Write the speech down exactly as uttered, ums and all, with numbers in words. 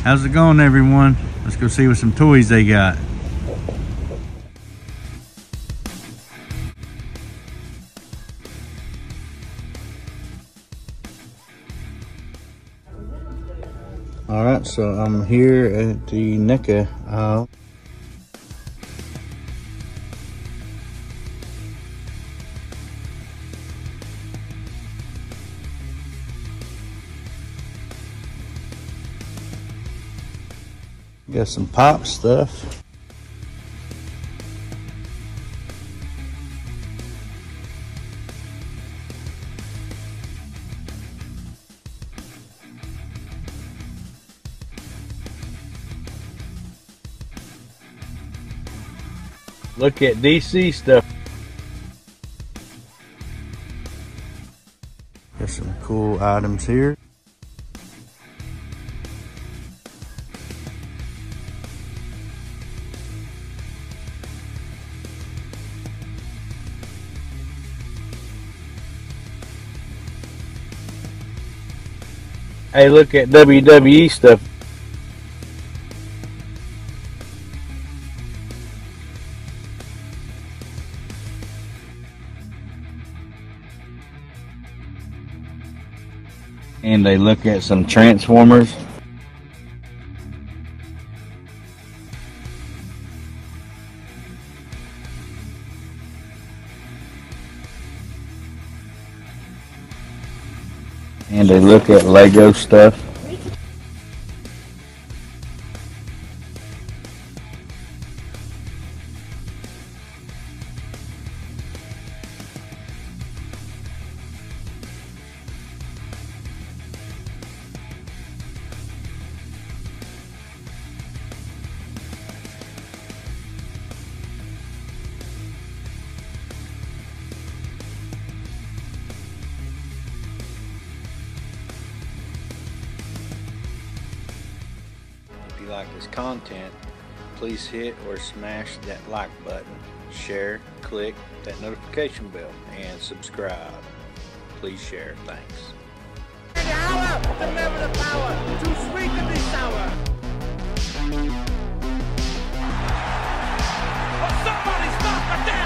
How's it going, everyone? Let's go see what some toys they got. All right, so I'm here at the NECA aisle. Got some pop stuff. Look at D C stuff. There's some cool items here. Hey, look at W W E stuff. And they look at some Transformers. And they look at Lego stuff. If you like this content, please hit or smash that like button, share, click that notification bell, and subscribe. Please share. Thanks. The hour, the never the power, too sweet to be sour. Oh, somebody stop the damn